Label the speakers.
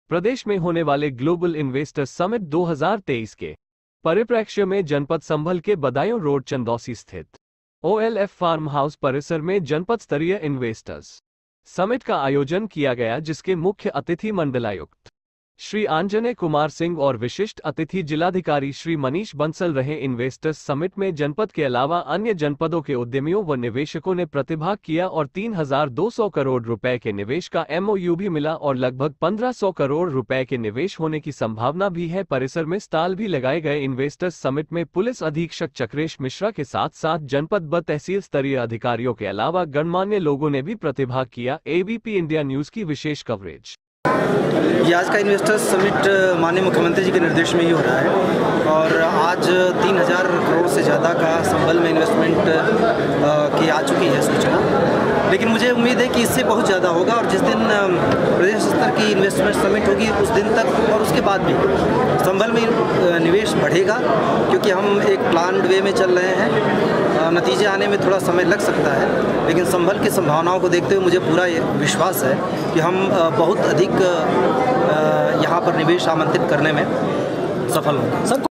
Speaker 1: प्रदेश में होने वाले ग्लोबल इन्वेस्टर्स समिट 2023 के परिप्रेक्ष्य में जनपद संभल के बदायूं रोड चंदौसी स्थित OLF फार्म हाउस परिसर में जनपद स्तरीय इन्वेस्टर्स समिट का आयोजन किया गया, जिसके मुख्य अतिथि मंडलायुक्त श्री आंजनेय कुमार सिंह और विशिष्ट अतिथि जिलाधिकारी श्री मनीष बंसल रहे। इन्वेस्टर्स समिट में जनपद के अलावा अन्य जनपदों के उद्यमियों व निवेशकों ने प्रतिभाग किया और 3,200 करोड़ रुपए के निवेश का MOU भी मिला और लगभग 1,500 करोड़ रुपए के निवेश होने की संभावना भी है। परिसर में स्टॉल भी लगाए गए। इन्वेस्टर्स समिट में पुलिस अधीक्षक चक्रेश मिश्रा के साथ साथ जनपद व तहसील स्तरीय अधिकारियों के अलावा गणमान्य लोगों ने भी प्रतिभाग किया। ABP इंडिया न्यूज की विशेष कवरेज।
Speaker 2: ये आज का इन्वेस्टर्स समिट माननीय मुख्यमंत्री जी के निर्देश में ही हो रहा है और आज 3,000 करोड़ से ज़्यादा का संभल में इन्वेस्टमेंट की आ चुकी है सूचना, लेकिन मुझे उम्मीद है कि इससे बहुत ज़्यादा होगा और जिस दिन प्रदेश स्तर की इन्वेस्टमेंट समिट होगी उस दिन तक और उसके बाद भी संभल में निवेश बढ़ेगा, क्योंकि हम एक प्लान्ड वे में चल रहे हैं। नतीजे आने में थोड़ा समय लग सकता है, लेकिन संभल की संभावनाओं को देखते हुए मुझे पूरा विश्वास है कि हम बहुत अधिक यहाँ पर निवेश आमंत्रित करने में सफल होंगे।